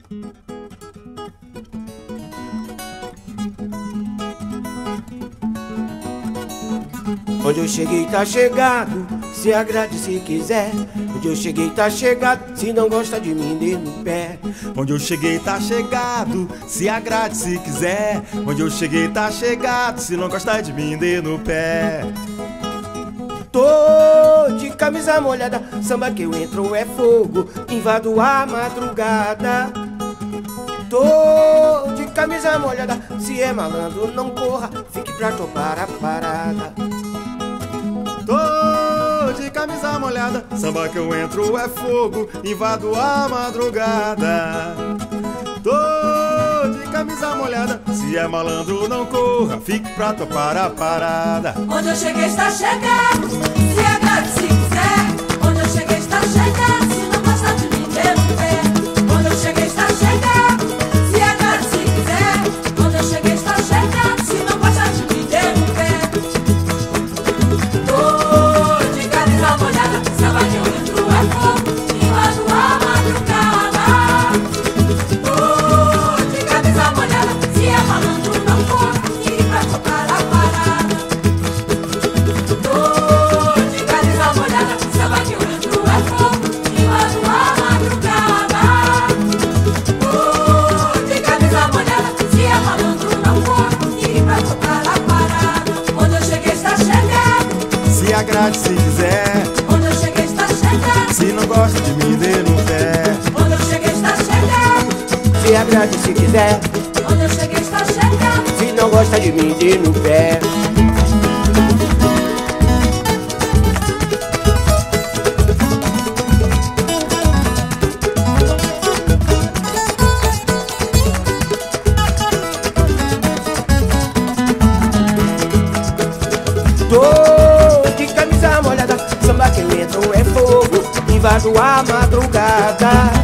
Onde eu cheguei tá chegado, se agrade se quiser. Onde eu cheguei tá chegado, se não gosta de mim, dê no pé. Onde eu cheguei tá chegado, se agrade se quiser. Onde eu cheguei tá chegado, se não gosta de mim, dê no pé. Tô de camisa molhada, samba que eu entro é fogo, invado a madrugada. Tô de camisa molhada, se é malandro não corra, fique pra topar a parada. Tô de camisa molhada, samba que eu entro é fogo, invado a madrugada. Tô de camisa molhada, se é malandro não corra, fique pra topar a parada. Onde eu cheguei está chegado, se agrade se quiser. Onde eu cheguei está chegado, se não gosta de mim, dê no pé. Onde eu cheguei está chegado, se agrade se quiser. Onde eu cheguei está chegado, se não gosta de mim, dê no pé. Tô de camisa molhada, samba que eu entro é fogo, invado a madrugada. Tô de camisa molhada, se é malandro não corra, fique pra tocar a parada. Tô de camisa molhada, samba que eu entro é fogo, invado a madrugada. Tô de camisa molhada, se é malandro não corra, fique pra tocar a parada. Onde eu cheguei está chegado, Se agrade se quiser. onde eu cheguei está chegado. Se não gosta de mim, dê no pé. Onde eu cheguei está chegado, Se agrade se quiser, onde eu cheguei está chegado. se não gosta de mim, dê no pé. Tô de camisa molhada, samba que eu entro é fogo, invado a madrugada.